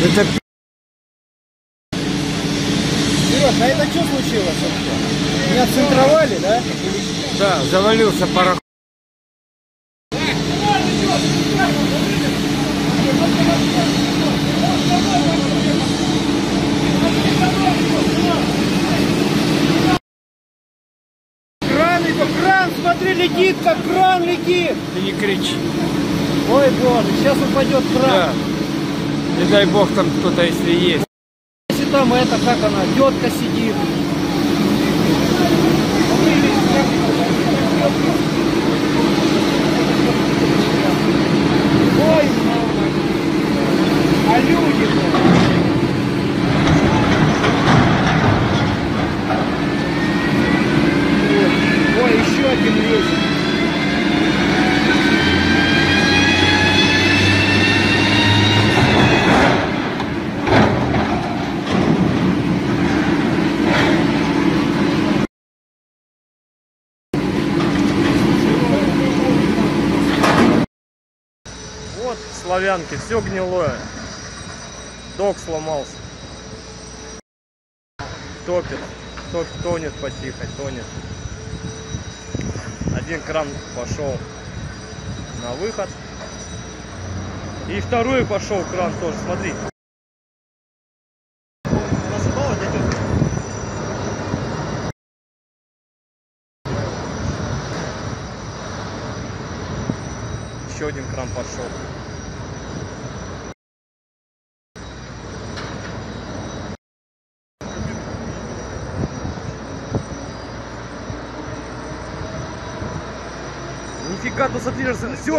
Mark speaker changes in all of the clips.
Speaker 1: Это...
Speaker 2: Сереж, а это что случилось вообще? Не отцентровали, да?
Speaker 1: Да, завалился пароход.
Speaker 2: Кран, смотри, летит, как кран летит.
Speaker 1: Ты не кричи.
Speaker 2: Ой, боже, сейчас упадет кран.
Speaker 1: Да. Не дай бог там кто-то, если есть.
Speaker 2: Если там это, как она, тетка сидит. Ой, мама. А люди-то? Ой, еще один лезет.
Speaker 3: Вот в Славянке все гнилое. Док сломался. Топит. Тонет потихо, тонет. Один кран пошел на выход. И второй пошел кран тоже, смотри. Насыпала, дядя? Еще один кран пошел. Нифига, ты смотри, все.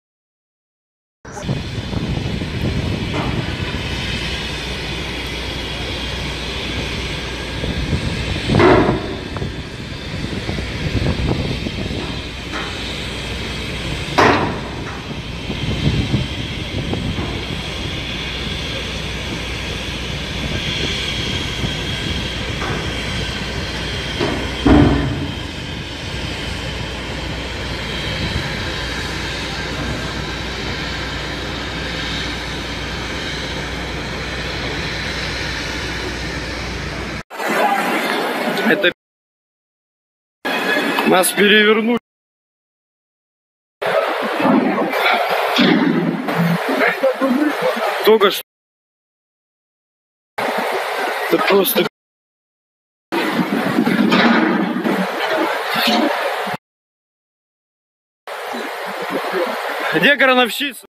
Speaker 3: Это нас перевернули. Только что. Это просто. Где крановщица?